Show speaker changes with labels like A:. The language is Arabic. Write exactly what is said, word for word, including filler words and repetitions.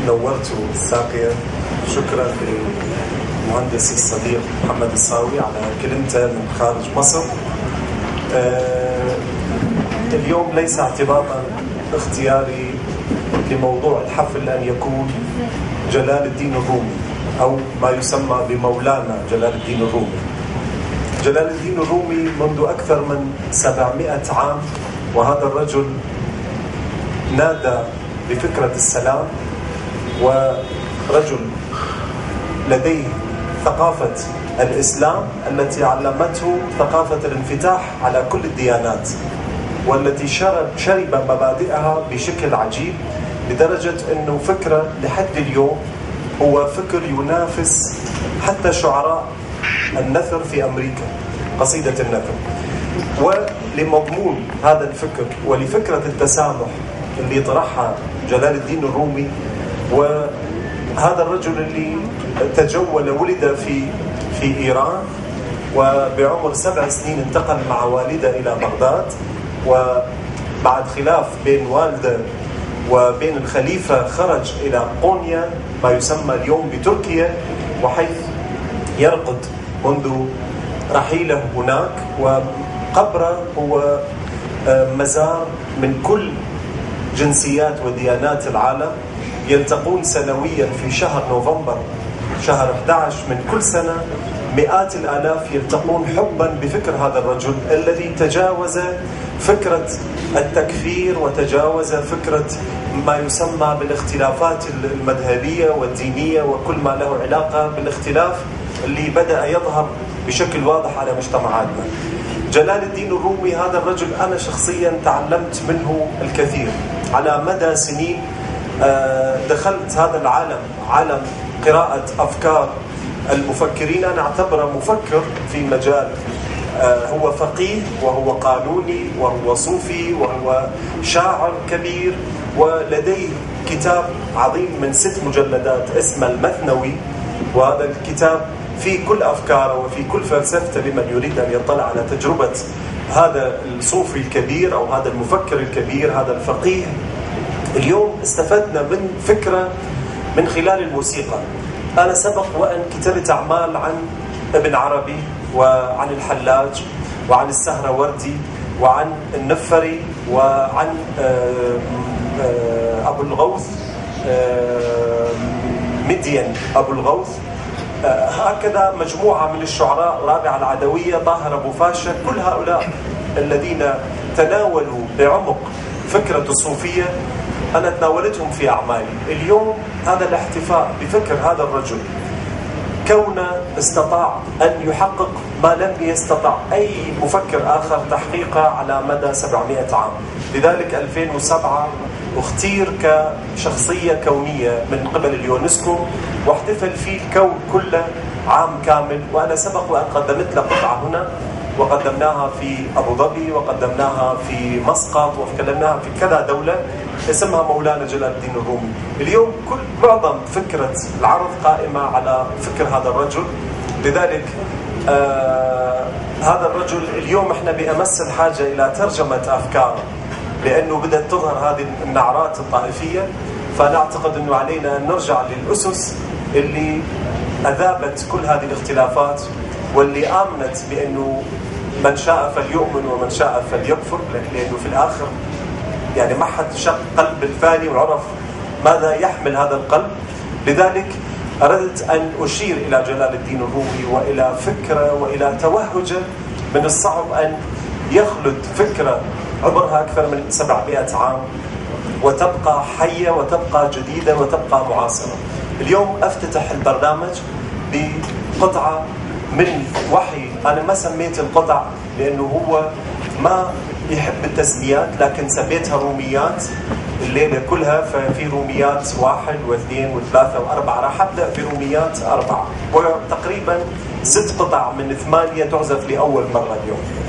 A: نورت الساقية. شكرا للمهندس الصديق محمد الصاوي على كلمته من خارج مصر. آه اليوم ليس اعتباطا اختياري لموضوع الحفل أن يكون جلال الدين الرومي أو ما يسمى بمولانا جلال الدين الرومي. جلال الدين الرومي منذ أكثر من سبعمائة عام، وهذا الرجل نادى بفكرة السلام، ورجل لديه ثقافة الإسلام التي علمته ثقافة الانفتاح على كل الديانات، والتي شرب, شرب مبادئها بشكل عجيب، لدرجة أنه فكرة لحد اليوم هو فكر ينافس حتى شعراء النثر في أمريكا، قصيدة النثر. ولمضمون هذا الفكر ولفكرة التسامح اللي طرحها جلال الدين الرومي، وهذا الرجل اللي تجول ولد في في إيران، وبعمر سبع سنين انتقل مع والده إلى بغداد، وبعد خلاف بين والده وبين الخليفة خرج إلى قونيا ما يسمى اليوم بتركيا، وحيث يرقد منذ رحيله هناك. وقبره هو مزار من كل جنسيات وديانات العالم، يلتقون سنويا في شهر نوفمبر شهر أحد عشر من كل سنة مئات الآلاف يلتقون حبا بفكر هذا الرجل الذي تجاوز فكرة التكفير وتجاوز فكرة ما يسمى بالاختلافات المذهبية والدينية وكل ما له علاقة بالاختلاف اللي بدأ يظهر بشكل واضح على مجتمعاتنا. جلال الدين الرومي هذا الرجل أنا شخصيا تعلمت منه الكثير على مدى سنين. دخلت هذا العالم، عالم قراءة أفكار المفكرين. أنا أعتبره مفكر في مجال، هو فقيه وهو قانوني وهو صوفي وهو شاعر كبير، ولديه كتاب عظيم من ست مجلدات اسمه المثنوي، وهذا الكتاب في كل أفكاره وفي كل فلسفته لمن يريد أن يطلع على تجربة هذا الصوفي الكبير أو هذا المفكر الكبير، هذا الفقيه. اليوم استفدنا من فكرة من خلال الموسيقى. أنا سبق وأن كتبت أعمال عن ابن عربي وعن الحلاج وعن السهروردي وعن النفري وعن أبو الغوث مدين أبو الغوث، هكذا مجموعة من الشعراء، رابعة العدوية، طاهر أبو فاشا. كل هؤلاء الذين تناولوا بعمق فكرة الصوفية أنا تناولتهم في أعمالي. اليوم هذا الاحتفاء بفكر هذا الرجل، كونه استطاع أن يحقق ما لم يستطع أي مفكر آخر تحقيقه على مدى سبعمائة عام. لذلك ألفين وسبعة اختير كشخصية كونية من قبل اليونسكو، واحتفل فيه الكون كله عام كامل. وأنا سبق وأن قدمت له قطعة هنا، وقدمناها في أبو ظبي، وقدمناها في مسقط، وتكلمناها في كذا دولة، اسمها مولانا جلال الدين الرومي. اليوم كل معظم فكرة العرض قائمة على فكر هذا الرجل. لذلك آه هذا الرجل اليوم احنا بأمس الحاجة إلى ترجمة أفكاره، لأنه بدأت تظهر هذه النعرات الطائفية. فنعتقد أنه علينا أن نرجع للأسس اللي أذابت كل هذه الاختلافات، واللي آمنت بأنه من شاء فليؤمن ومن شاء فليكفر، لأنه في الآخر يعني ما حد شق قلب الثاني وعرف ماذا يحمل هذا القلب. لذلك أردت أن أشير إلى جلال الدين الرومي وإلى فكرة وإلى توهجه. من الصعب أن يخلد فكرة عمرها أكثر من سبعمائة عام وتبقى حية وتبقى جديدة وتبقى معاصرة. اليوم أفتتح البرنامج بقطعة من وحي. أنا ما سميت القطع لأنه هو ما يحب التسميات، لكن سميتها روميات الليلة كلها. ففي روميات واحد واثنين وثلاثة وأربعة، راح أبدأ في روميات أربعة، وتقريبا ست قطع من ثمانية تعزف لأول مرة اليوم.